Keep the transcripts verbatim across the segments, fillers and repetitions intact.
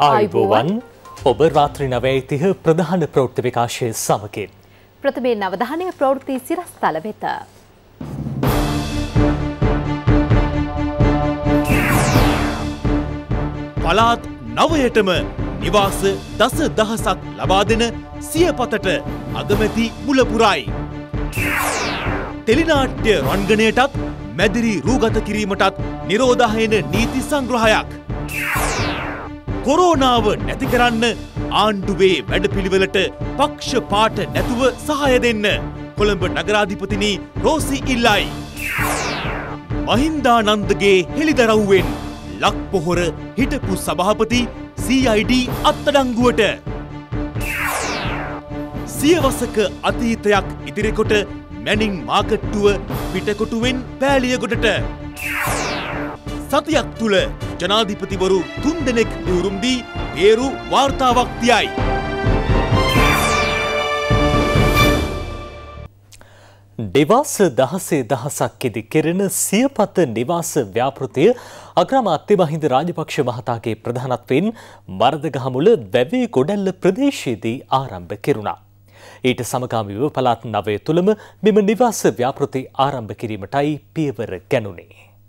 ආයුබෝවන් ඔබ රාත්‍රී නවය තිහ ප්‍රධාන ප්‍රවෘත්ති විකාශය සමගින් ප්‍රථමයෙන් නවධානය ප්‍රවෘත්ති සිරස්තල වෙත. පළාත් නවයටම නිවාස දස දහසක් ලබා දෙන සියපතට අගමැති මුල පුරයි. ටෙලිනාට්‍ය රංගනයටත් මැදිරි රූගත කිරීමටත් නිරෝධායන නීති සංග්‍රහයක්. කොරෝනාව නැති කරන්න ආණ්ඩුවේ වැඩපිළිවෙලට පක්ෂ පාට නැතුව සහාය දෙන්න කොළඹ නගරාධිපතිනි රෝසි ඉල්ලයි. මහින්දානන්දගේ හෙළිදරව්වෙන් ලක් පොහොර හිටපු සභාපති සී අයි ඩී අත්අඩංගුවට. සියවසක අතීතයක් ඉදිරිකොට මැනින් මාකට්ටුව පිටකොටුවෙන් පෑලියගොඩට. සතියක් තුළ ජනාධිපතිවරු තුන් දෙනෙක් දිවුරුම් දී තේරු වාර්තාවක් තියයි. නිවාස දහසේ දහසක් ඉදි කෙරෙන සියපත නිවාස ව්‍යාපෘතිය අග්‍රාමාත්‍ය මහින්ද රාජපක්ෂ මහතාගේ ප්‍රධානත්වයෙන් මරදගහමුල වැවේ ගොඩැල්ල ප්‍රදේශයේදී ආරම්භ කෙරුණා. ඊට සමගාමීව පළාත් නවය තුළම මෙම නිවාස ව්‍යාපෘති ආරම්භ කිරීමටයි පියවර ගැනුණේ.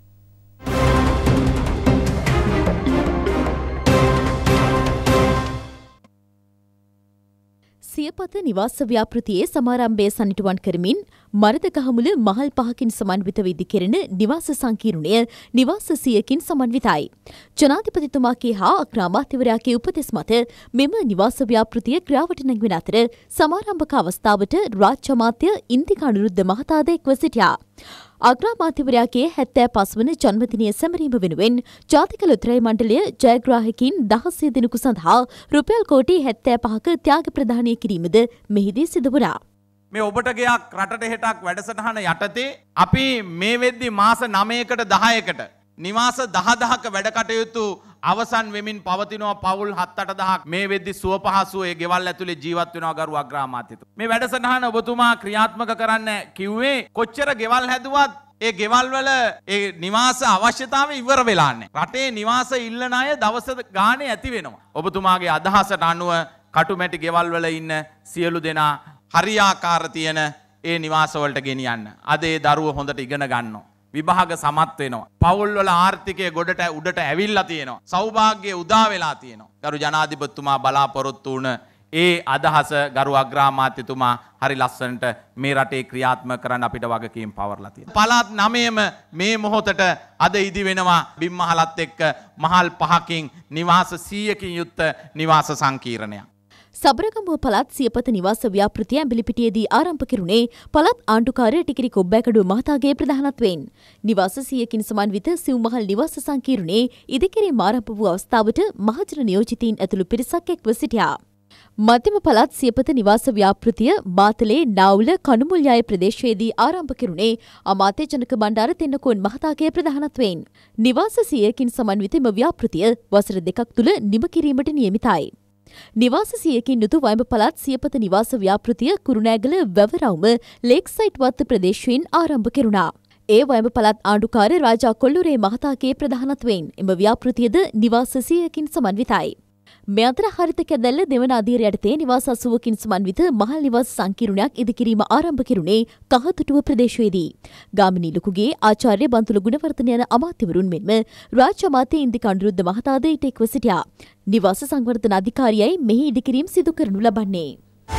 සියපත නිවාස ව්‍යාපෘතියේ සමාරම්භය සනිටුවන් කරමින් මරදගහමුල මහල් පහකින් සමන්විතව ඉදිකෙරෙන නිවාස සංකීර්ණය නිවාස සියයකින් සමන්විතයි. ජනාධිපතිතුමාගේ හා අග්‍රාමාත්‍යවරයාගේ උපදෙස් මත මෙම නිවාස ව්‍යාපෘතිය ක්‍රියාවට නැංවෙන අතර සමාරම්භක අවස්ථාවට රාජ්‍ය අමාත්‍ය ඉන්දික අනුරුද්ධ මහතාද එක්ව සිටියා. අග්‍රාමාත්‍යවරයාගේ හැත්තෑ පස් වන ජන්මදිනය සැමරීම වෙනුවෙන් ජාතික ලොතරැයි මණ්ඩලය ජයග්‍රාහකින් දහස්සිය දෙනෙකු සඳහා රුපියල් කෝටි හැත්තෑ පහක ත්‍යාග ප්‍රදානය කිරීමද මෙහිදී සිදු වුණා. මේ ඔබට ගයක් රටට හෙටක් වැඩසටහන යටතේ අපි මේ වෙද්දි මාස නවයකට දහයකට නිවාස දහදහක වැඩ කටයුතු අවසන් වෙමින් පවතිනවා. පවුල් හත් අට දහක් මේ වෙද්දි සුව පහසුව ඒ ගෙවල් ඇතුලේ ජීවත් වෙනවා ගරු අග්‍රාමාත්‍යතුමා. මේ වැඩසටහන ඔබතුමා ක්‍රියාත්මක කරන්න කිව්වේ කොච්චර ගෙවල් හැදුවත් ඒ ගෙවල් වල ඒ නිවාස අවශ්‍යතාවය ඉවර වෙලා නැහැ. රටේ නිවාස ඉල්ලන අය දවස ගානේ ඇති වෙනවා. ඔබතුමාගේ අදහසට අනුව කටුමැටි ගෙවල් වල ඉන්න සියලු දෙනා හරියාකාර තියෙන ඒ නිවාස වලට ගෙනියන්න. අද ඒ දරුවෝ හොඳට ඉගෙන ගන්නවා. විභාග සමත් වෙනවා. පවුල් වල ආර්ථිකය ගොඩට උඩට ඇවිල්ලා තියෙනවා. සෞභාග්‍යය උදා වෙලා තියෙනවා. ගරු ජනාධිපතිතුමා බලාපොරොත්තු වුණ ඒ අදහස ගරු අග්‍රාමාත්‍යතුමා හරි ලස්සනට මේ රටේ ක්‍රියාත්මක කරන්න අපිට වගකීම් පවර්ලා තියෙනවා. පළාත් නවයම මේ මොහොතට අද ඉදි වෙනවා බිම්මහලත් එක්ක මහල් පහකින් නිවාස සීයකින් යුක්ත නිවාස සංකීර්ණයක්. සබරගමුව පළාත් සියපත නිවාස ව්‍යාපෘතිය ඇඹිලිපිටියේදී ආරම්භ කෙරුණේ පළාත් ආණ්ඩුකාරය ටිකිරි කොබ්බෑකඩුව මහතාගේ ප්‍රධානත්වයෙන්. නිවාස සියයකින් සමන්විත සිව්මහල් නිවාස සංකීර්ණයේ ඉදිකිරීම ආරම්භ වූ අවස්ථාවට මහජන නියෝජිතීන් ඇතුළු පිරිසක් එක්ව සිටියා. මධ්‍යම පළාත් සියපත නිවාස ව්‍යාපෘතිය මාතලේ නාවුල කණුමුල්යාය ප්‍රදේශයේදී ආරම්භ කෙරුණේ අමාත්‍ය ජනක බණ්ඩාර තෙන්නකෝන් මහතාගේ ප්‍රධානත්වයෙන්. නිවාස සියයකින් සමන්විත මෙම ව්‍යාපෘතිය වසර දෙකක් තුළ නිම කිරීමට නියමිතයි. නිවාස සියයකින් යුතු වයඹ පළාත් සියපත නිවාස ව්‍යාපෘතිය කුරුණෑගල වැවරවුම ලේක්සයිඩ් වත්ත ප්‍රදේශයෙන් ආරම්භ කෙරුණා. ඒ වයඹ පළාත් ආණ්ඩුකාර රාජා කොල්ලුරේ මහතාගේ ප්‍රධානත්වයෙන් එම ව්‍යාපෘතියද නිවාස සියයකින් සමන්විතයි. මේ අතර හරිත කැදැල්ල දෙවන අධීර යටතේ නිවාස අසූවකින් සමන්විත මහල් නිවාස සංකීර්ණයක් ඉදිකිරීම ආරම්භ කෙරුණේ කහතුටුව ප්‍රදේශයේදී. ගාමිණී ලොකුගේ ආචාර්ය බන්තුල ගුණවර්ධන යන අමාත්‍යවරුන් මෙන්ම රාජ්‍ය අමාත්‍ය ඉන්දික අනුරුද්ධ මහතාද ඊට එක්ව සිටියා. නිවාස සංවර්ධන අධිකාරියයි මෙහි ඉදිකිරීම සිදු කරනු ලබන්නේ.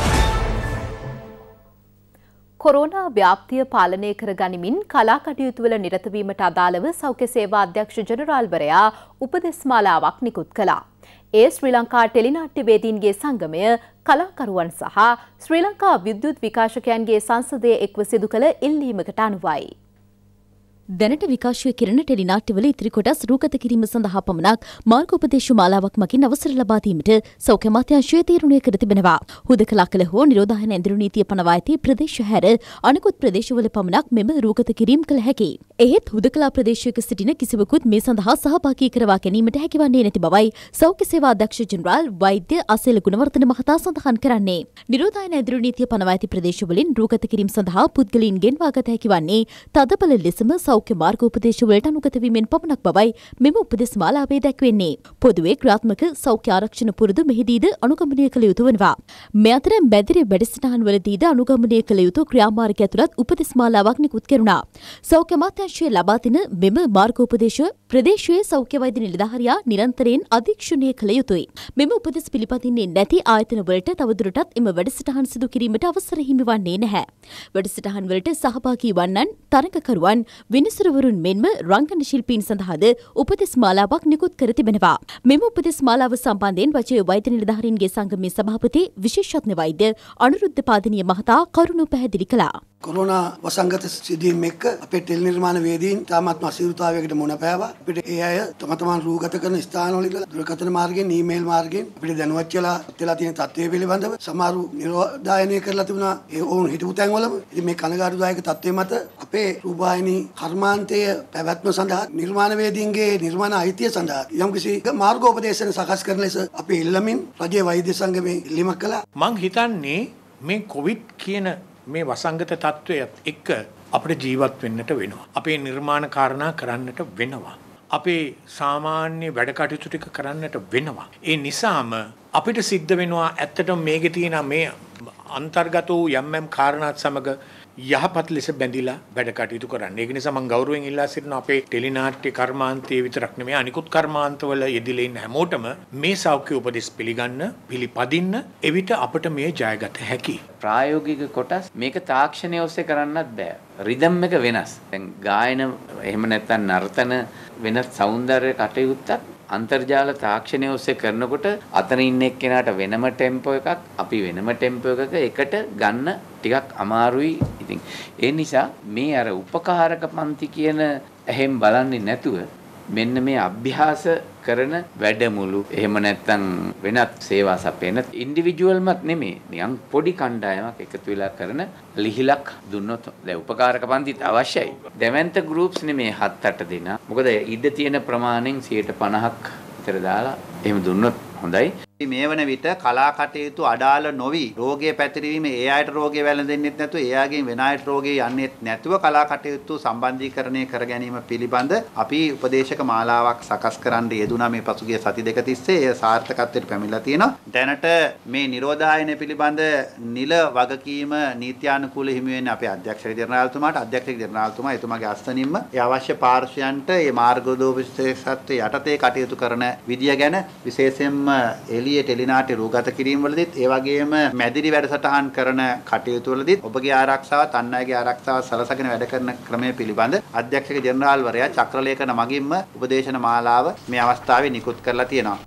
කොරෝනා ව්‍යාප්තිය පාලනය කර ගනිමින් කලා කටයුතු වල නිරත වීමට අදාළව සෞඛ්‍ය සේවා අධ්‍යක්ෂ ජෙනරාල්වරයා උපදෙස් මාලාවක් නිකුත් කළා. ඒ ශ්‍රී ලංකා ටෙලිනාට්‍යවේදීන්ගේ සංගමය කලාකරුවන් සහ ශ්‍රී ලංකා විද්‍යුත් විකාශකයන්ගේ සංසදය එක්ව සිදු කළ ඉල්ලීමකට අනුවයි. දැනට විකාශය කෙරෙන ටෙලිනාට්‍යවල ඉතිරි කොටස් රූගත කිරීම සඳහා පමණක් මාර්ගෝපදේශ මාලාවක් මගින් අවසර ලබා දීමට සෞඛ්‍ය අමාත්‍යාංශය තීරණය කර තිබෙනවා. හුදකලා කළ හෝ නිරෝධායන ඇඳුරු නීතිය පනවා ඇති ප්‍රදේශ හැර අනෙකුත් ප්‍රදේශවල පමණක් මෙම රූගත කිරීම කළ හැකියි. එහෙත් හුදකලා ප්‍රදේශයක සිටින කිසිවෙකුත් මේ සඳහා සහභාගී කරවා ගැනීමට හැකිවන්නේ නැති බවයි සෞඛ්‍ය සේවා අධ්‍යක්ෂ ජෙනරාල් වෛද්‍ය අසේල ගුණවර්ධන මහතා සඳහන් කරන්නේ. නිරෝධායන ඇඳුරු නීතිය පනවා ඇති ප්‍රදේශවලින් රූගත කිරීම සඳහා පුද්ගලයන් ගෙන්වාගත හැකිවන්නේ තදබල ලෙසම සෞඛ්‍ය මාර්ගෝපදේශ වලට අනුගත වීමෙන් පමණක් බවයි මෙම උපදෙස් මාලාවේ දැක්වෙන්නේ. පොදුවේ ක්‍රියාත්මක සෞඛ්‍ය ආරක්ෂණ පුරුදු මෙහිදීද අනුගමනය කළ යුතු වනවා. මේ අතර මැදිරි වැඩසටහන් වලදීද අනුගමනය කළ යුතු ක්‍රියාමාර්ග ඇතුළත් උපදෙස් මාලාවක් නිකුත් කෙරුණා. සෞඛ්‍ය අමාත්‍යාංශය ලබා දෙන මෙම මාර්ගෝපදේශ ප්‍රදේශීය සෞඛ්‍ය වෛද්‍ය නිලධාරියා නිරන්තරයෙන් අධීක්ෂණය කළ යුතුයි. මෙම උපදෙස් පිළිපදින්නේ නැති ආයතන වලට තවදුරටත් එම වැඩසටහන් සිදු කිරීමට අවසර හිමිවන්නේ නැහැ. වැඩසටහන් වලට සහභාගී වන්නන් තරඟකරුවන් විනිසුරුවරුන් මෙන්ම රංගන ශිල්පීන් සඳහාද උපදෙස් මාලාවක් නිකුත් කර තිබෙනවා. මෙම උපදෙස් මාලාව සම්බන්ධයෙන් වජිර වෛද්‍ය නිලධාරීන්ගේ සංගමේ සභාපති විශේෂඥ වෛද්‍ය අනුරුද්ධ පාදිනිය මහතා කරුණු පැහැදිලි කළා. කොරෝනා වසංගත සිදුවීම් එක්ක අපේ ටෙලි නිර්මාණ වේදීන් තාමත් අසීරුතාවයකට මුහුණ පෑවා. අපිට ඒ අය තම තමන් රූගත කරන ස්ථානවල ඉඳලා දුරකථන මාර්ගයෙන් ඊමේල් මාර්ගයෙන් අපිට දැනුවත් වෙලා වෙලා තියෙන තත්ත්වය පිළිබඳව සමහරු නිරෝධායනය කරලා තිබුණා ඒ ඔවුන් හිටපු තැන්වලම. ඉතින් මේ කනගාටුදායක තත්ත්වය මත අපේ රූපවාහිනී කර්මාන්තය පැවැත්ම සඳහා නිර්මාණ වේදීන්ගේ නිර්මාණ අයිතිය සඳහා යම්කිසි මාර්ගෝපදේශන සකස් කරන ලෙස අපි ඉල්ලමින් රජයේ වෛද්‍ය සංගමේ ඉල්ලීමක් කළා. මං හිතන්නේ මේ කොවිඩ් කියන මේ වසංගත තත්ත්වයත් එක්ක අපිට ජීවත් වෙන්නට වෙනවා. අපේ නිර්මාණ කාරණා කරන්නට වෙනවා. අපේ සාමාන්‍ය වැඩ කටයුතු ටික කරන්නට වෙනවා. ඒ නිසාම අපිට සිද්ධ වෙනවා ඇත්තටම මේකේ තියෙන මේ අන්තර්ගත වූ යම් යම් කාරණාත් සමග යහපත් ලෙස බැඳිලා වැඩ කටයුතු කරන්න. ඒක නිසා මම ගෞරවයෙන් ඉල්ලා සිටිනවා අපේ ටෙලිනාට්‍ය කර්මාන්තයේ විතරක් නෙමෙයි අනිකුත් කර්මාන්තවල යෙදিলা ඉන්න හැමෝටම මේ සෞඛ්‍ය උපදෙස් පිළිගන්න, පිළිපදින්න එවිට අපිට මේ ජයගත හැකියි. ප්‍රායෝගික කොටස් මේක තාක්ෂණය ඔස්සේ කරන්නත් බෑ. රිද්ම් එක වෙනස්. දැන් ගායන එහෙම නැත්නම් නර්තන වෙනත් సౌందර්ය කටයුත්තක් අන්තර්ජාල තාක්ෂණය ඔස්සේ කරනකොට අතන ඉන්න එක්කෙනාට වෙනම ටෙම්පෝ එකක් අපි වෙනම ටෙම්පෝ එකක එකට ගන්න ටිකක් අමාරුයි. ඉතින් ඒ නිසා මේ අර උපකාරක පන්ති කියන එහෙම බලන්නේ නැතුව මෙන්න මේ අභ්‍යාස කරන වැඩමුළු එහෙම නැත්නම් වෙනත් සේවා සපයන ඉන්ඩිවිජුවල්මත් නෙමෙයි නිකන් පොඩි කණ්ඩායමක් එකතු වෙලා කරන ලිහිලක් දුන්නොත් දැන් උපකාරක පන්තිත් අවශ්‍යයි. දැවැන්ත ගෲප්ස් නෙමෙයි හත් අට දෙනා. මොකද ඉඩ තියෙන ප්‍රමාණයෙන් සියයට පනහක් විතර දාලා එහෙම දුන්නොත් හොඳයි. මේ වන විට කලා කටයුතු අඩාල නොවි රෝගය පැතිරීම ඒ අයට රෝගය වැළඳෙන්නෙත් නැතුව ඒ අයගෙන් වෙන අයට රෝගය යන්නේත් නැතුව කලා කටයුතු සම්බන්ධීකරණය කර ගැනීම පිළිබඳ අපි උපදේශක මාලාවක් සකස් කරන්න යෙදුණා මේ පසුගිය සති දෙක තිස්සේ. ඒ සාර්ථකත්වයට පැමිණලා තියෙනවා. දැනට මේ නිරෝධායන පිළිබඳ නිල වගකීම නීත්‍යානුකූල හිමි වෙන්නේ අපේ අධ්‍යක්ෂක ජනරාල්තුමාට. අධ්‍යක්ෂක ජනරාල්තුමා එතුමාගේ අස්තනින්ම ඒ අවශ්‍ය පාර්ශ්වයන්ට මේ මාර්ගෝපදේශකත්වයේ යටතේ කටයුතු කරන විදිය ගැන විශේෂයෙන්ම එළියේ ටෙලිනාට්‍ය රූගත කිරීම වලදීත් ඒ වගේම මැදිරි වැඩසටහන් කරන කටයුතු වලදීත් ඔබගේ ආරක්ෂාවත් අන් අයගේ ආරක්ෂාවත් සලසගෙන වැඩ කරන ක්‍රමය පිළිබඳ අධ්‍යක්ෂක ජනරාල්වරයා චක්‍රලේඛන මගින්ම උපදේශන මාලාව මේ අවස්ථාවේ නිකුත් කරලා තියෙනවා.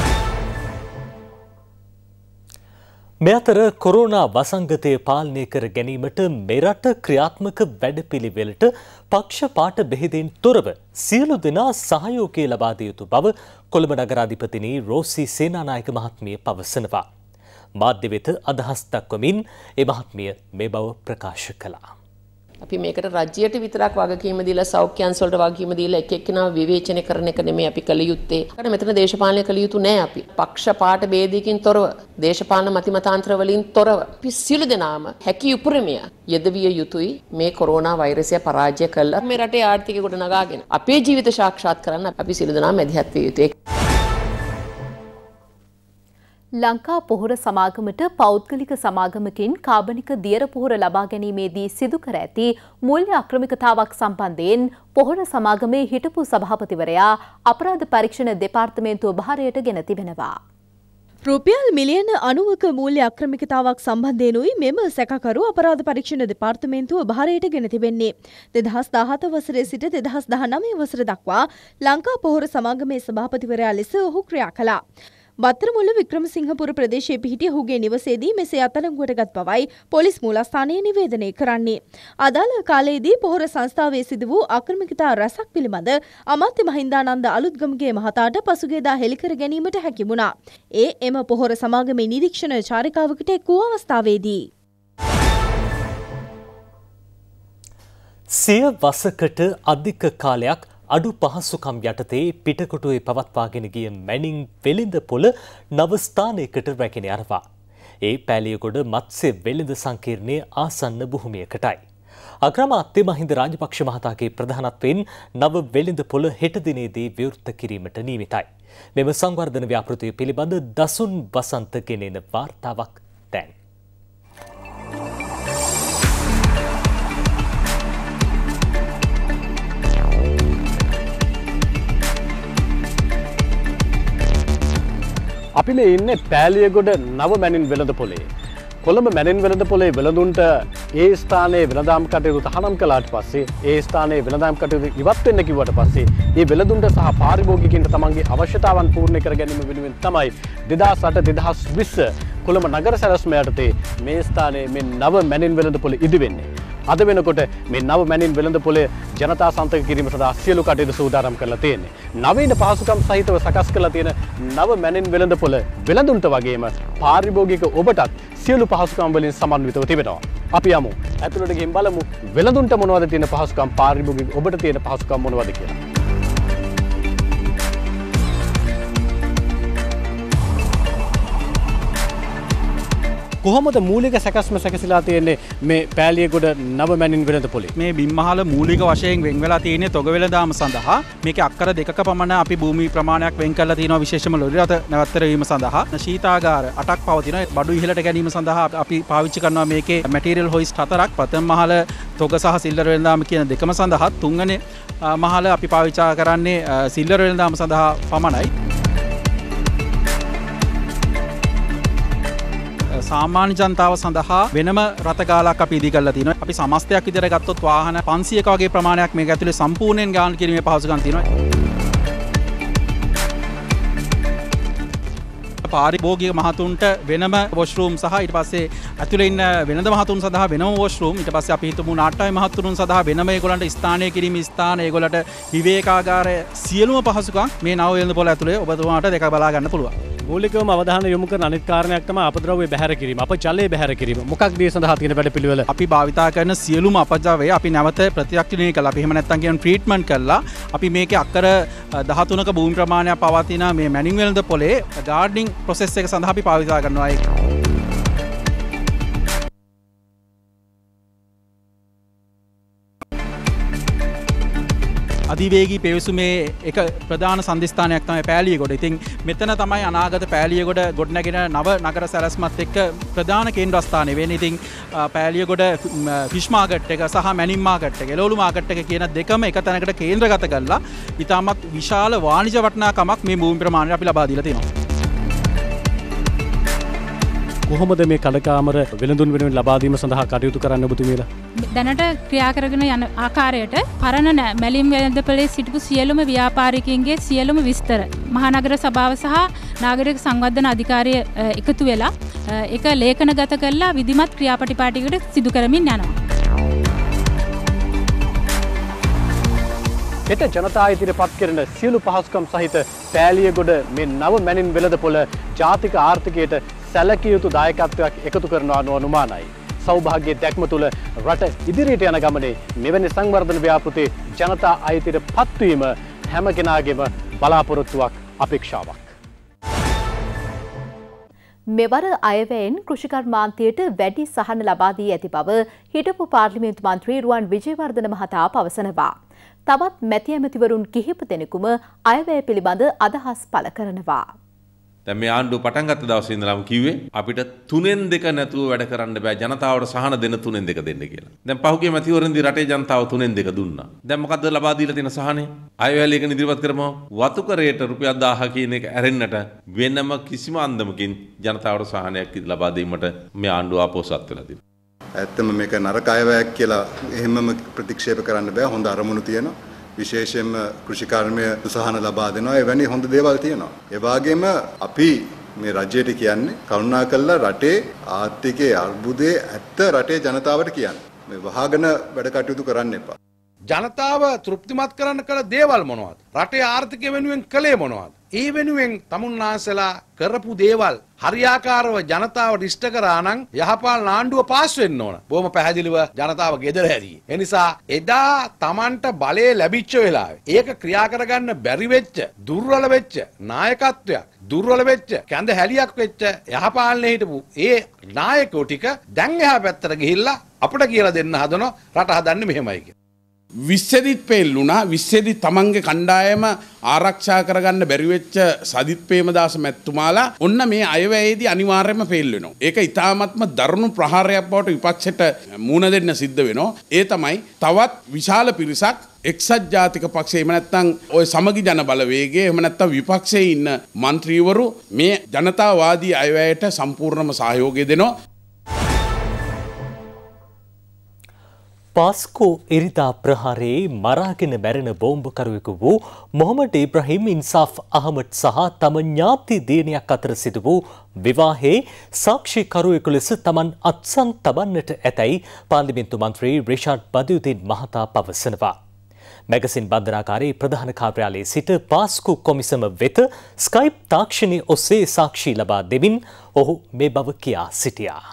මේ අතර කොරෝනා වසංගතය පාලනය කර ගැනීමට මෙරට ක්‍රියාත්මක වැඩපිළිවෙලට පක්ෂපාත බෙහෙදින් තොරව සියලු දෙනා සහයෝගය ලබා දිය යුතු බව කොළඹ නගරාධිපතිනි රෝසි සේනානායක මහත්මිය පවසනවා. මාධ්‍ය වෙත අදහස් දක්වමින් ඒ මහත්මිය මේ බව ප්‍රකාශ කළා. අපි මේකට රජ්‍යයට විතරක් වගකීම දීලා සෞඛ්‍යංශ වලට වගකීම දීලා එක එක්කෙනා විවේචනය කරන එක නෙමෙයි අපි කළ යුත්තේ. കാരണം මෙතන දේශපාලනය කළ යුතු නෑ අපි. පක්ෂපාත ભેදයකින් තොරව, දේශපාලන මතිමතාන්තර වලින් තොරව අපි සියලු දෙනාම හැකි උපරිමය යෙදවිය යුතුයි මේ කොරෝනා වෛරසය පරාජය කළා. මේ රටේ ආර්ථිකය ගොඩ නගාගෙන අපේ ජීවිත සාක්ෂාත් කරන්න අපි සියලු දෙනාම මැදිහත් විය යුතුයි. ලංකා පොහොර සමාගමට පෞද්ගලික සමාගමකින් කාබනික දියර පොහොර ලබා ගැනීමේදී සිදු කර ඇති මූල්‍ය අක්‍රමිකතාවක් සම්බන්ධයෙන් පොහොර සමාගමේ හිටපු සභාපතිවරයා අපරාධ පරීක්ෂණ දෙපාර්තමේන්තුව භාරයට ගෙන තිබෙනවා. රුපියල් මිලියන අනූවක මූල්‍ය අක්‍රමිකතාවක් සම්බන්ධයෙනුයි මෙම සැකකරු අපරාධ පරීක්ෂණ දෙපාර්තමේන්තුව භාරයට ගෙන තිබෙන්නේ. දෙදහස් දහහත වසරේ සිට දෙදහස් දහනවය වසර දක්වා ලංකා පොහොර සමාගමේ සභාපතිවරයා ලෙස ඔහු ක්‍රියා කළා. බත්තරමුල්ල වික්‍රමසිංහපුර ප්‍රදේශයේ පිහිටි ඔහුගේ නිවසේදී මෙසේ අත්අඩංගුවට ගත් බවයි පොලිස් මූලස්ථානය නිවේදනය කරන්නේ. අදාළ කාලයේදී පොහොර සංස්ථාවේ සිදු වූ අක්‍රමිකතා රැසක් පිළිබඳ අමාත්‍ය මහින්දානන්ද අලුත්ගමගේ මහතාට පසුගියදා හෙළිකර ගැනීමට හැකි වුණා. ඒ එම පොහොර සමාගමේ නිරීක්ෂණ චාරිකාවකට එක් වූ අවස්ථාවේදී. සිය වසකට අධික කාලයක් අඩු පහසුකම් යටතේ පිටකොටුවේ පවත්වාගෙන ගිය මැනින් වෙළඳ පොළ නව ස්ථානයකට රැගෙන යනවා. ඒ පෑලියගොඩ මත්ස්‍ය වෙළඳ සංකීර්ණයේ ආසන්න භූමියකටයි. අග්‍රාමාත්‍ය මහින්ද රාජපක්ෂ මහතාගේ ප්‍රධානත්වයෙන් නව වෙළඳ පොළ හෙට දිනේදී විවෘත කිරීමට නියමිතයි. මෙම සංවර්ධන ව්‍යාපෘතිය පිළිබඳ දසුන් වසන්ත ගෙනෙන වාර්තාවක් දැන්. අපි මේ ඉන්නේ පෑලියගොඩ නව මැනින් වෙළඳ පොලේ. කොළඹ මැනින් වෙළඳ පොලේ වෙළඳුන්ට ඒ ස්ථානයේ වෙළඳාම් කටයුතු තහනම් කළාට පස්සේ ඒ ස්ථානයේ වෙළඳාම් කටයුතු ඉවත් වෙන්න කිව්වට පස්සේ ඒ වෙළඳුන්ට සහ පාරිභෝගිකයින්ට තමන්ගේ අවශ්‍යතාවන් පූර්ණ කර ගැනීම වෙනුවෙන් තමයි දෙදහස් අට දෙදහස් විස්ස කොළඹ නගර සැලැස්ම යටතේ මේ ස්ථානයේ මේ නව මැනින් වෙළඳ පොළ ඉදි වෙන්නේ. අද වෙනකොට මේ නව මැනින් වෙළඳ පොළේ ජනතා සන්තක කිරීම සඳහා සියලු කටයුතු සූදානම් කරලා තියෙන්නේ. නවීන පහසුකම් සහිතව සකස් කරලා තියෙන නව මැනින් වෙළඳ පොළ වෙළඳුන්ට වගේම පාරිභෝගික ඔබටත් සියලු පහසුකම් වලින් සමන්විතව තිබෙනවා. අපි යමු ඇතුළට ගිහින් බලමු වෙළඳුන්ට මොනවද තියෙන පහසුකම්, පාරිභෝගික ඔබට තියෙන පහසුකම් මොනවද කියලා. කොහොමද මූලික සැකස්ම සැකසීලා තියෙන්නේ මේ පෑලියගොඩ නව මැනින් වෙළඳ පොලේ? මේ බිම්මහල මූලික වශයෙන් වෙන් වෙලා තියෙන්නේ තොග වෙළඳාම සඳහා. මේකේ අක්කර දෙකක පමණ අපි භූමි ප්‍රමාණයක් වෙන් කරලා තියෙනවා විශේෂම ලොරි රථ නැවතර වීම සඳහා. ශීතාගාර අටක් පවතිනවා. බඩු ඉහළට ගැනීම සඳහා අපි පාවිච්චි කරනවා මේකේ මැටීරියල් හොයිස්ට් හතරක්. ප්‍රථම මහල තොග සහ සිල්ලර වෙළඳාම කියන දෙකම සඳහා. තුන්වෙනි මහල අපි පාවිච්චි කරන්නේ සිල්ලර වෙළඳාම සඳහා පමණයි. සාමාන්‍ය ජනතාව සඳහා වෙනම රථගාලක් අපි ඉදි කරලා තියෙනවා. අපි සමස්තයක් විදිහට ගත්තොත් වාහන පන්සීයක වගේ ප්‍රමාණයක් මේක ඇතුලේ සම්පූර්ණයෙන් ගාන කිරීමේ පහසුකම් තියෙනවා. පාරිභෝගික මහතුන්ට වෙනම වොෂ්රූම් සහ ඊට පස්සේ ඇතුලේ ඉන්න වෙනද මහතුන් සඳහා වෙනම වොෂ්රූම්, ඊට පස්සේ අපි හිතමු නාට්‍යමය මහතුරුන් සඳහා වෙනම ඒගොල්ලන්ට ස්ථානය කිරීම ස්ථාන, ඒගොල්ලන්ට විවේකාගාර සියලුම පහසුකම් මේ නව වෙළඳ පොළ ඇතුලේ ඔබතුමාට දෙක බලා ගන්න පුළුවන්. මූලිකවම අවධානය යොමු කරන අනිත් කාරණයක් තමයි අපද්‍රව්‍ය බැහැර කිරීම, අපජලය බැහැර කිරීම. මොකක්ද මේ සඳහා තියෙන වැඩපිළිවෙල? අපි භාවිතා කරන සියලුම අපජාවය අපි නැවත ප්‍රතික්‍රියා කළා. අපි එහෙම නැත්නම් කියන ට්‍රීට්මන්ට් කළා. අපි මේකේ අක්කර දහතුනක භූමි ප්‍රමාණයක් පවතින මේ මැනින් වෙළඳ පොලේ ගාඩනින් ප්‍රොසෙස් එක සඳහා අපි භාවිතා කරනවා. ඒක අධිවේගී පෙවිසුමේ එක ප්‍රධාන සන්ධිස්ථානයක් තමයි පෑලියගොඩ. ඉතින් මෙතන තමයි අනාගත පෑලියගොඩ ගොඩනැගෙන නව නගර සැලැස්මත් එක්ක ප්‍රධාන කේන්ද්‍රස්ථානය වෙන්නේ. ඉතින් පෑලියගොඩ ෆිෂ් මාකට් එක සහ මැනින් මාකට් එක, එළවලු මාකට් එක කියන දෙකම එක තැනකට කේන්ද්‍රගත කරලා ඉතාමත් විශාල වාණිජ වටිනාකමක් මේ භූමි ප්‍රමාණයට අපි ලබා දීලා තියෙනවා. කොහොමද මේ කඩකාමර වෙළඳුන් වෙනුවෙන් ලබා දීම සඳහා කටයුතු කරන්න ඔබතුමීලා? දැනට ක්‍රියා කරගෙන යන ආකාරයට පරණ මැලින් වෙළඳපොලේ සිටපු සියලුම ව්‍යාපාරිකයන්ගේ සියලුම විස්තර මහනගර සභාව සහ නාගරික සංවර්ධන අධිකාරිය එකතු වෙලා ඒක ලේඛනගත කරලා විධිමත් ක්‍රියාපටිපාටියකට සිදු කරමින් යනවා. හෙට ජනතා අයිතියට පත් කරන සියලු පහසුකම් සහිත පෑලියගොඩ මේ නව මැනින් වෙළඳපොළ ජාතික ආර්ථිකයට සැලකිය යුතු දායකත්වයක් එකතු කරනවා අනුමානයි. සෞභාග්‍යයේ දැක්ම තුළ රට ඉදිරියට යන ගමනේ මෙවැනි සංවර්ධන ව්‍යාපෘති ජනතා අයිතියට පත්වීම හැම කෙනාගේම බලාපොරොත්තුවක්, අපේක්ෂාවක්. මෙවර අයවැයෙන් කෘෂිකර්මාන්තයට වැඩි සහන ලබා දී ඇති බව හිටපු පාර්ලිමේන්තු මන්ත්‍රී රුවන් විජේවර්ධන මහතා පවසනවා. තවත් මැති ඇමතිවරුන් කිහිප දෙනෙකුම අයවැය පිළිබඳ අදහස් පළ කරනවා. දැන් මේ ආණ්ඩුව පටන් ගත්ත දවසේ ඉඳලාම කිව්වේ අපිට තුනෙන් දෙක නැතුව වැඩ කරන්න බෑ, ජනතාවට සහන දෙන්න තුනෙන් දෙක දෙන්න කියලා. දැන් පහුගිය මැතිවරණදී රටේ ජනතාව තුනෙන් දෙක දුන්නා. දැන් මොකද්ද ලබා දීලා තියෙන සහනේ? අයවැය ලේඛන ඉදිරිපත් කරමු. වතුකරයට රුපියල් දහය කියන එක ඇරෙන්නට වෙනම කිසිම අන්දමකින් ජනතාවට සහනයක් ලබා දීමට මේ ආණ්ඩුව අපොසත් වෙලා තියෙනවා. ඇත්තම මේක නරක අයවැයක් කියලා එහෙමම ප්‍රතික්ෂේප කරන්න බෑ. හොඳ අරමුණු තියෙනවා. විශේෂයෙන්ම කෘෂිකර්මය සහන ලබා දෙනවා. එවැනි හොඳ දේවල් තියෙනවා. ඒ වගේම අපි මේ රජයට කියන්නේ කරුණාකරලා රටේ ආර්ථිකයේ අර්බුදයේ ඇත්ත රටේ ජනතාවට කියන්න. මේ වහගෙන වැඩ කටයුතු කරන්න එපා. ජනතාව තෘප්තිමත් කරන්න කළ දේවල් මොනවද? රටේ ආර්ථිකය වෙනුවෙන් කළේ මොනවද? ඒ වෙනුවෙන් තමුන්නාන්සලා කරපු දේවල් හරියාකාරව ජනතාවට ඉෂ්ට කරා නම් යහපාලන ආණ්ඩුව පාස් වෙන්න ඕන. බොහොම පැහැදිලිව ජනතාව ගෙදර හැදී. ඒ නිසා එදා Tamanට බලය ලැබිච්ච වෙලාවේ ඒක ක්‍රියා කරගන්න බැරි වෙච්ච, දුර්වල වෙච්ච නායකත්වයක්, දුර්වල වෙච්ච, කැඳ හැලියක් වෙච්ච යහපාලනයේ හිටපු ඒ නායකයෝ ටික දැන් එහා පැත්තට ගිහිල්ලා අපිට කියලා දෙන්න හදනවා රට හදන්නේ මෙහෙමයි කියලා. විශ්සෙදිත් පෙල්ලුණා විශ්සෙදි තමන්ගේ කණ්ඩායම ආරක්ෂා කරගන්න බැරි වෙච්ච සදිත් ප්‍රේමදාස මැතිතුමාලා ඔන්න මේ අයවැයේදී අනිවාර්යයෙන්ම ෆේල් වෙනවා. ඒක ඊටාත්ම දරුණු ප්‍රහාරයක් බවට විපක්ෂයට මුණ දෙන්න සිද්ධ වෙනවා. ඒ තමයි තවත් විශාල පිරිසක් එක්සත් ජාතික පක්ෂය එහෙම නැත්නම් ওই සමගි ජන බලවේගයේ එහෙම නැත්නම් විපක්ෂයේ ඉන්න മന്ത്രിවරු මේ ජනතාවාදී අයවැයට සම්පූර්ණම සහයෝගය දෙනවා. පාස්කෝ ඉරිදා ප්‍රහාරයේ මරාගෙන මැරෙන බෝම්බකරුවෙකු වූ මොහමඩ් ඉබ්‍රහීම් ඉන්සාෆ් අහමඩ් සහ තම ඥාති දියණියක් අතර සිදු වූ විවාහයේ සාක්ෂිකරුවෙකු ලෙස තමන් අත්සන් තබන්නට ඇතැයි පාර්ලිමේන්තු මන්ත්‍රී රිෂාඩ් බදියුදීන් මහතා පවසනවා. මැගසින් බන්ධනාකාරයේ ප්‍රධාන කාර්යාලයේ සිට පාස්කු කොමිසම වෙත ස්කයිප් තාක්ෂණය ඔස්සේ සාක්ෂි ලබා දෙමින් ඔහු මේ බව කියා සිටියා.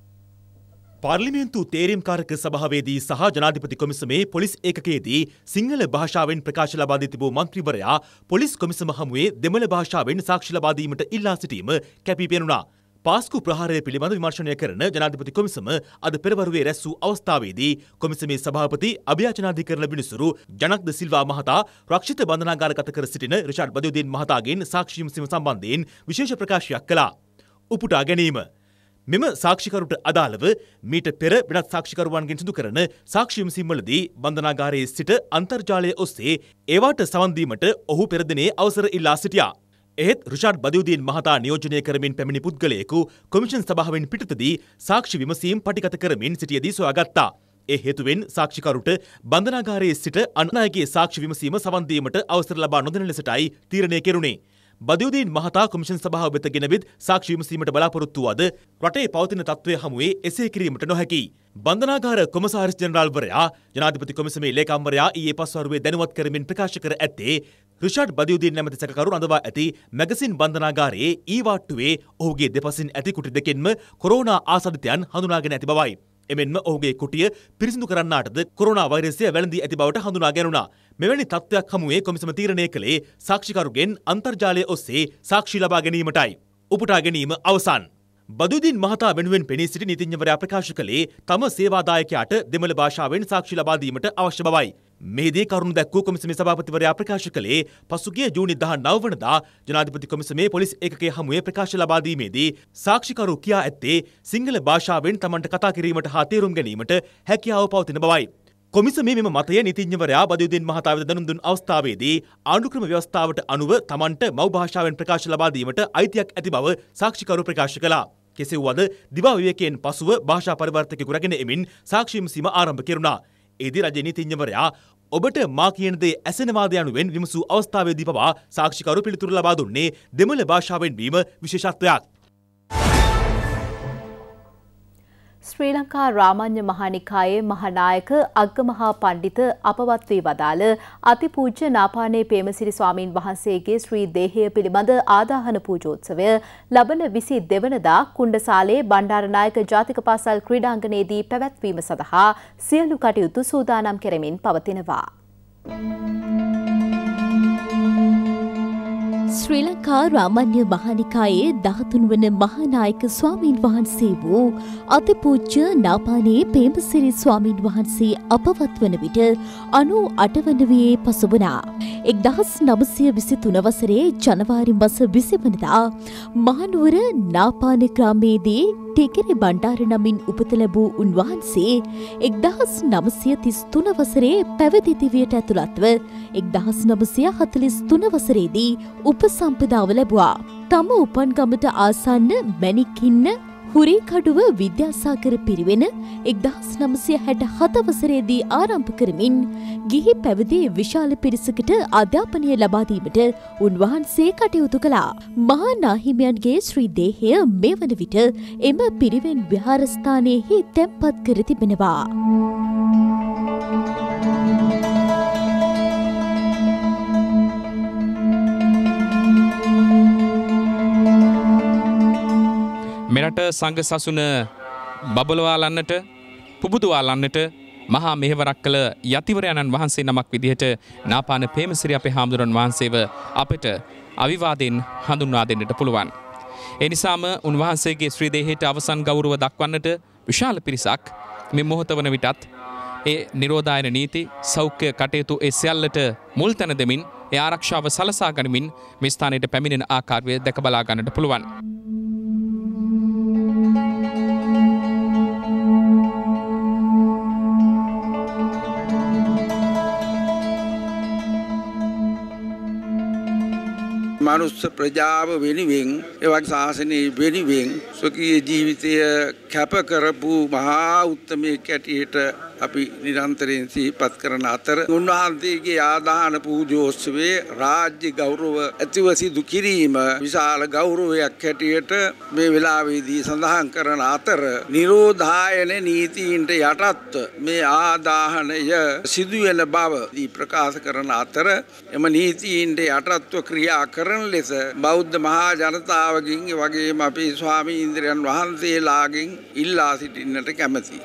පාර්ලිමේන්තු තේරීම්කාරක සභාවේදී සහ ජනාධිපති කොමිසමේ පොලිස් ඒකකයේදී සිංහල භාෂාවෙන් ප්‍රකාශ ලබා දී තිබූ මන්ත්‍රීවරයා පොලිස් කොමිසම හමුවේ දෙමළ භාෂාවෙන් සාක්ෂි ලබා දීමට ඉල්ලා සිටීම කැපී පෙනුණා. පාස්කු ප්‍රහාරය පිළිබඳ විමර්ශනය කරන ජනාධිපති කොමිසම අද පෙරවරුවේ රැස් වූ අවස්ථාවේදී කොමිසමේ සභාපති අභියාචනාධිකරණ විනිසුරු ජනක් ද සිල්වා මහතා රක්ෂිත බන්ධනාගාරගත කර සිටින රිෂාඩ් බදියුදීන් මහතාගෙන් සාක්ෂි විමසීම සම්බන්ධයෙන් විශේෂ ප්‍රකාශයක් කළා. උපුටා ගැනීම මෙම සාක්ෂිකරුට අදාළව මීට පෙර වෙනත් සාක්ෂිකරුවන්ගෙන් සිදු කරන සාක්ෂි විමසීම්වලදී බන්ධනාගාරයේ සිට අන්තර්ජාලය ඔස්සේ ඒවාට සවන් දීමට ඔහු පෙර දිනේ අවසර ඉල්ලා සිටියා. එහෙත් රිෂාඩ් බදියුදීන් මහතා නියෝජනය කරමින් පැමිණි පුද්ගලයෙකු කොමිෂන් සභාවෙන් පිටතදී සාක්ෂි විමසීම් පටිගත කරමින් සිටියදී සොයාගත්තා. ඒ හේතුවෙන් සාක්ෂිකරුට බන්ධනාගාරයේ සිට අන් අයගේ සාක්ෂි විමසීම සවන් දීමට අවසර ලබා නොදෙන ලෙසටයි තීරණය කෙරුණේ. බදියුදීන් මහතා කොමිෂන් සභාව වෙත ගෙනවිත් සාක්ෂි විමසීමට බලාපොරොත්තු වුවද රටේ පවතින තත්ත්වය හමුවේ එසේ කිරීමට නොහැකි. බන්ධනාගාර කොමසාරිස් ජෙනරාල්වරයා ජනාධිපති කොමිසමේ ලේකම්වරයා ඊයේ පස්වරුවේ දැනුවත් කරමින් ප්‍රකාශ කර ඇත්තේ රිෂාඩ් බදියුදීන් නැමැති සැකකරු රඳවා ඇති මැගසින් බන්ධනාගාරයේ ඊවාට්ටුවේ ඔහුගේ දෙපසින් ඇති කුටි දෙකෙන්ම කොරෝනා ආසාදිතයන් හඳුනාගෙන ඇති බවයි. එමෙන්ම ඔහුගේ කුටිය පිරිසිදු කරන්නාටද කොරෝනා වෛරසය වැළඳී ඇති බවට හඳුනා ගැනුණා. මෙවැනි තත්ත්වයක් හමුවේ කොමිසම තීරණය කළේ සාක්ෂිකරුගෙන් අන්තර්ජාලය ඔස්සේ සාක්ෂි ලබා ගැනීමටයි. උපුටා ගැනීම අවසන්. බදියුදීන් මහතා වෙනුවෙන් පෙනී සිටි නීතිඥවරයා ප්‍රකාශ කළේ තම සේවාදායකයාට දෙමළ භාෂාවෙන් සාක්ෂි ලබා දීමට අවශ්‍ය බවයි. මෙහිදී කරුණු දැක්වූ කොමිසමේ සභාපතිවරයා ප්‍රකාශ කළේ පසුගිය ජූනි දහනව වනදා ජනාධිපති කොමිසමේ පොලිස් ඒකකයේ හමුවේ ප්‍රකාශ ලබා දීමේදී සාක්ෂිකරු කියා ඇත්තේ සිංහල භාෂාවෙන් තමන්ට කතා කිරීමට හා තේරුම් ගැනීමට හැකියාව පවතින බවයි. කොමිසමේ මෙම මතය නීතිඥවරයා බදියුදීන් මහතා වෙත දැනුම් දුන් අවස්ථාවේදී ආණ්ඩුක්‍රම ව්‍යවස්ථාවට අනුව තමන්ට මව් භාෂාවෙන් ප්‍රකාශ ලබා දීමට අයිතියක් ඇති බව සාක්ෂිකරු ප්‍රකාශ කළා. කෙසේ වුවද දිවා විවේකයෙන් පසුව භාෂා පරිවර්තකයෙකු රැගෙන එමින් සාක්ෂි විමසීම ආරම්භ කෙරුණා. එෙහිදී රජ නීතිඥවරයා ඔබට මා කියන දේ ඇසෙනවාද යනුවෙන් විමසූ අවස්ථාවේදී පවා සාක්ෂිකරු පිළිතුරු ලබා දුන්නේ දෙමළ භාෂාවෙන් වීම විශේෂත්වයක්. ශ්‍රී ලංකා රාමඤ්ඤ මහානිකායේ මහානායක අග්ගමහා පණ්ඩිත අපවත් වී වදාළ අතිපූජ්‍ය නාපානේ පේමසිරි ස්වාමීන් වහන්සේගේ ශ්‍රී දේහය පිළිබඳ ආදාහන පූජෝත්සවය ලබන විසි දෙවනදා කුණ්ඩසාලේ බණ්ඩාරනායක ජාතික පාසල් ක්‍රීඩාංගණයේදී පැවැත්වීම සඳහා සියලු කටයුතු සූදානම් කෙරෙමින් පවතිනවා. ශ්‍රී ලංකා රාමඤ්ඤ මහානිකායේ දහතුන් වන මහානායක ස්වාමීන් වහන්සේ වූ අතිපූජ්‍ය නාපානේ පේමසිරි ස්වාමීන් වහන්සේ අපවත් වන විට අනූ අට වන වියේ පසුවනා. එක්දහස් නවසිය විසි තුන වසරේ ජනවාරි මස විසි වනදා මහනුවර නාපාන ග්‍රාමයේදී ටිකිරි බණ්ඩාර නමින් උපත ලැබූ උන්වහන්සේ එක්දහස් නවසිය තිස් තුන වසරේ පැවිදි දිවියට ඇතුළත්ව එක්දහස් නවසිය හතළිස් තුන වසරේදී උපසම්පදාව ලැබුවා. තම උපන් ගමට ආසන්න මැණිකින්න හුරිකඩුව විද්‍යාසාගර පිරිවෙන එක්දහස් නවසිය හැට හත වසරේදී ආරම්භ කරමින් ගිහි පැවිදි විශාල පිරිසකට අධ්‍යාපනය ලබා දීමට උන්වහන්සේ කටයුතු කළා. මහා නාහිමියන්ගේ ශ්‍රී දේහය මේ වන විට එම පිරිවෙන් විහාරස්ථානයෙහි තැන්පත් කර තිබෙනවා. මෙරට සංඝ සසුන බබලවාලන්නට පුබුදුවාලන්නට මහා මෙහෙවරක් කළ යතිවරයණන් වහන්සේ නමක් විදිහට නාපාන පේමසිරි අපේ හාමුදුරන් වහන්සේව අපට අවිවාදයෙන් හඳුන්වා දෙන්නට පුළුවන්. ඒ නිසාම උන්වහන්සේගේ ශ්‍රී දේහයට අවසන් ගෞරව දක්වන්නට විශාල පිරිසක් මේ මොහොත වන විටත් ඒ නිරෝධායන නීති සෞඛ්‍ය කටයුතු ඒ සියල්ලට මුල් තැන දෙමින් ඒ ආරක්ෂාව සලසා ගනිමින් මේ ස්ථානයට පැමිණෙන ආකාරය දැක බලා ගන්නට පුළුවන්. මනුස්ස ප්‍රජාව වෙනුවෙන් එවැනි ශාසනයේ වෙනුවෙන් ස්වකීය ජීවිතය කැප කරපු මහා උත්තමයෙක් ඇටියට අපි නිරන්තරයෙන් සිහිපත් කරන අතර උන්වහන්සේගේ ආදාන පූජෝත්සවයේ රාජ්‍ය ගෞරව ඇතිව සිදු කිරීම විශාල ගෞරවයක් හැටියට මේ වෙලාවේදී සඳහන් කරන අතර නිරෝධායන නීතීන්ට යටත්ව මේ ආදාහනය සිදුවෙන බව ප්‍රකාශ කරන අතර එම නීතීන්ට යටත්ව ක්‍රියා කරන ලෙස බෞද්ධ මහා ජනතාවගෙන් වගේම අපේ ස්වාමීන්ද්‍රයන් වහන්සේලාගෙන් ඉල්ලා සිටින්නට කැමැතියි.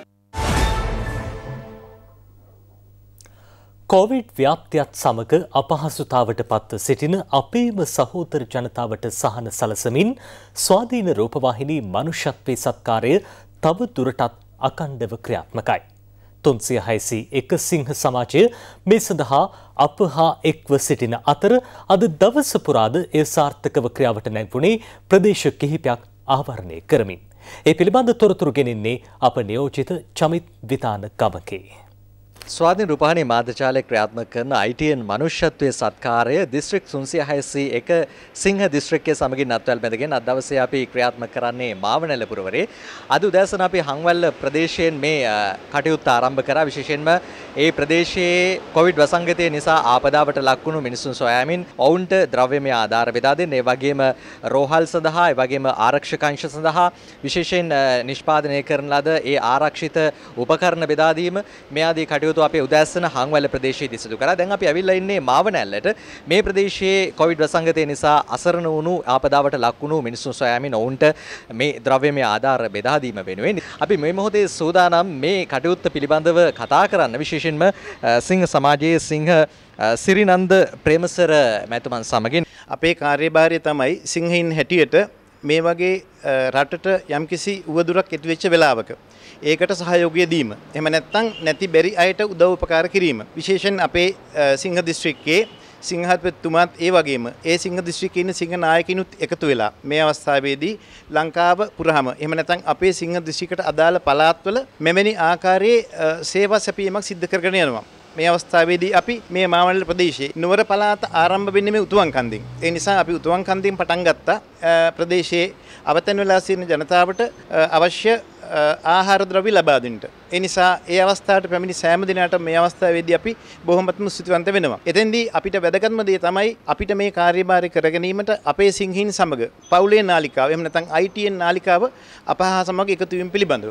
කොවිඩ් ව්‍යාප්තියත් සමග අපහසුතාවට පත්ව සිටින අපේම සහෝදර ජනතාවට සහන සලසමින් ස්වාධීන රූපවාහිනී මනුෂ්‍යත්වයේ සත්කාරය තව දුරටත් අඛණ්ඩව ක්‍රියාත්මකයි. තුන්සිය හයසී එක සිංහ සමාජය මේ සඳහා අප හා එක්ව සිටින අතර අද දවස පුරාද එය සාර්ථකව ක්‍රියාවට නැංවුණේ ප්‍රදේශ කිහිපයක් ආවරණය කරමින්. ඒ පිළිබඳ තොරතුරු ගෙනෙන්නේ අප නියෝජිත චමිත් විතාන ගමකේ. ස්වාධීන රූපවාහිනී මාධ්‍යජාලය ක්‍රියාත්මක කරන I T N මනුෂ්‍යත්වයේ සත්කාරය දිස්ත්‍රික් තුන්සිය හයසී එක සිංහ දිස්ත්‍රික්කයේ සමගින් අත්වැල් බැඳගෙන අද දවසේ අපි ක්‍රියාත්මක කරන්නේ මාවනැල්ල පුරවරේ. අද උදෑසන අපි හංවැල්ල ප්‍රදේශයෙන් මේ කටයුත්ත ආරම්භ කරා. විශේෂයෙන්ම ඒ ප්‍රදේශයේ කොවිඩ් වසංගතය නිසා ආපදාවට ලක්වුණු මිනිසුන් සොයාමින් ඔවුන්ට ද්‍රව්‍යමය ආධාර බෙදා දෙන්න, ඒ වගේම රෝහල් සඳහා, ඒ වගේම ආරක්ෂක අංශ සඳහා විශේෂයෙන් නිෂ්පාදනය කරන ලද ඒ ආරක්ෂිත උපකරණ බෙදා දීම මේ ආදී කටයුතු අපේ උදෑසන හංවැල්ල ප්‍රදේශයේදී සිදු කරා. දැන් අපි ඇවිල්ලා ඉන්නේ මාවනැල්ලට. මේ ප්‍රදේශයේ කොවිඩ් වසංගතය නිසා අසරණ වුණු ආපදාවට ලක් වුණු මිනිසුන් සොයාමින් ඔවුන්ට මේ ද්‍රව්‍යමය ආධාර බෙදා දීම වෙනුවෙන් අපි මේ මොහොතේ සූදානම් මේ කටයුත්ත පිළිබඳව කතා කරන්න. විශේෂයෙන්ම සිංහ සමාජයේ සිංහ සිරිනන්ද ප්‍රේමසර මැතිතුමන් සමගින් අපේ කාර්යභාරය තමයි සිංහයින් හැටියට මේ වගේ රටට යම්කිසි උවදුරක් ඇති වෙච්ච වෙලාවක ඒකට සහයෝගය දීම. එහෙම නැත්නම් නැති බැරි අයට උදව් උපකාර කිරීම. විශේෂයෙන් අපේ සිංහ දිස්ත්‍රික්කයේ සිංහත්වතුමාත් ඒ වගේම ඒ සිංහ දිස්ත්‍රික්කයේ ඉන්න සිංහ නායකිනුත් එකතු වෙලා මේ අවස්ථාවේදී ලංකාව පුරාම එහෙම නැත්නම් අපේ සිංහ දිස්ත්‍රික්කට අදාළ පළාත්වල මෙවැනි ආකාරයේ සේවා සැපීමක් සිදු කරගෙන යනවා. මේ අවස්ථාවේදී අපි මේ මාවනැල්ල ප්‍රදේශයේ නුවර පළාත ආරම්භ වෙන්නේ මේ උතුවන් කන්දෙන්. ඒ නිසා අපි උතුවන් කන්දෙන් පටන් ගත්තා ප්‍රදේශයේ අවතැන් වෙලා සිටින ජනතාවට අවශ්‍ය ආහාර ද්‍රව්‍ය ලබා දෙන්නට. ඒ නිසා ඒ අවස්ථාවට පැමිණි සෑම දිනකටම මේ අවස්ථාවේදී අපි බොහොමත්ම ස්තුතිවන්ත වෙනවා. එතෙන්දී අපිට වැදගත්ම දේ තමයි අපිට මේ කාර්යභාරය කර ගැනීමට අපේ සිංහීන් සමග පවුලේ නාලිකාව එහෙම නැත්නම් I T N නාලිකාව අප හා සමග එකතු වීම පිළිබඳව.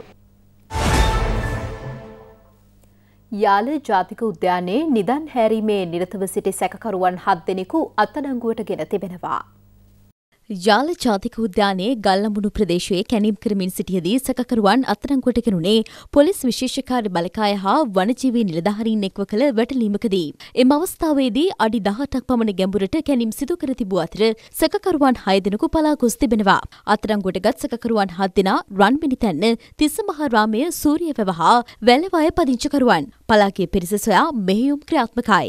යාල ජාතික උද්‍යානයේ නිදන් හැරීමේ නිරතව සිටි සැකකරුවන් හත් දෙනෙකු අත්අඩංගුවට ගෙන තිබෙනවා. යාල ජාතික උද්‍යානයේ ගල්ලඹුණු ප්‍රදේශයේ කැණීම් කරමින් සිටියදී සැකකරුවන් අත්අඩංගුවට ගෙනුනේ පොලිස් විශේෂකාර්ය බලකාය හා වනජීවී නිලධාරීන් එක්ව කළ වැටලීමකදී. එම අවස්ථාවේදී අඩි දහඅටක් පමණ ගැඹුරට කැණීම් සිදු කර තිබූ අතර සැකකරුවන් හය දෙනෙකු පලා ගොස් තිබෙනවා. අත්අඩංගුවටගත් සැකකරුවන් හත් දෙනා රන්මිණිතැන්න තිස්සමහාරාමය සූරියවැව හා වැලවාය පදිංචිකරුවන්. පලාගේ පිරිස සොයා මෙහෙයුම් ක්‍රියාත්මකයි.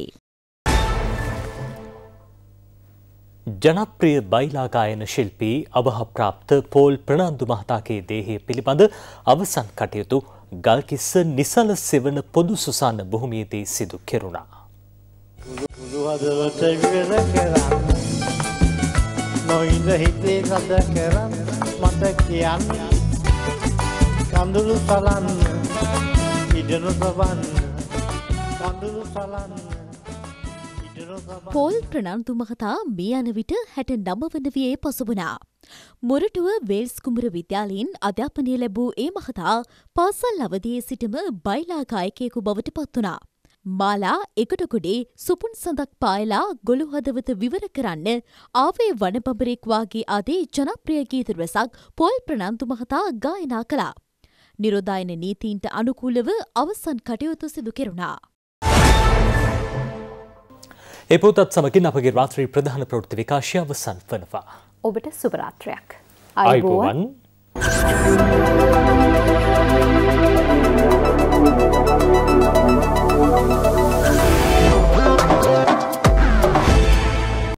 ජනප්‍රිය බයිලා ගායන ශිල්පී අවහප්‍රාප්ත පෝල් ප්‍රනාන්දු මහතාගේ දේහය පිළිබඳ අවසන් කටයුතු ගල්කිස්ස නිසල සෙවන පොදු සුසාන භූමියේදී සිදු කෙරුණා. පුදුහදවට ඉවර කරන්න නොඉඳ හිතේ කද කරන්න මට කියන්න කඳුළු සලන්න ඉඩනු සබන්න කඳුළු සලන්න. පෝල් ප්‍රනාන්දු මහතා මේ යන විට හැට නව වන වියේ පසුවුණා. මොරටුව වේල්ස් කුමර විද්‍යාලයෙන් අධ්‍යාපනය ලැබූ ඒ මහතා පාසල් අවදියේ සිටම බයිලා ගායකයෙකු බවට පත් වුණා. මාලා එකටකොඩේ සුපුන් සඳක් පායලා ගොළු හදවත විවර කරන්න ආවේ වනබඹරෙක් වාගේ ආදී ජනප්‍රිය ගීත රසක් පෝල් ප්‍රනාන්දු මහතා ගායනා කළා. නිරෝධායන නීතීන්ට අනුකූලව අවසන් කටයුතු සිදු කෙරුණා. ඒ පොතත් සමගින් අපගේ රාත්‍රී ප්‍රධාන ප්‍රවෘත්ති විකාශය අවසන් වනවා. ඔබට සුබ රාත්‍රියක්. ආයුබෝවන්.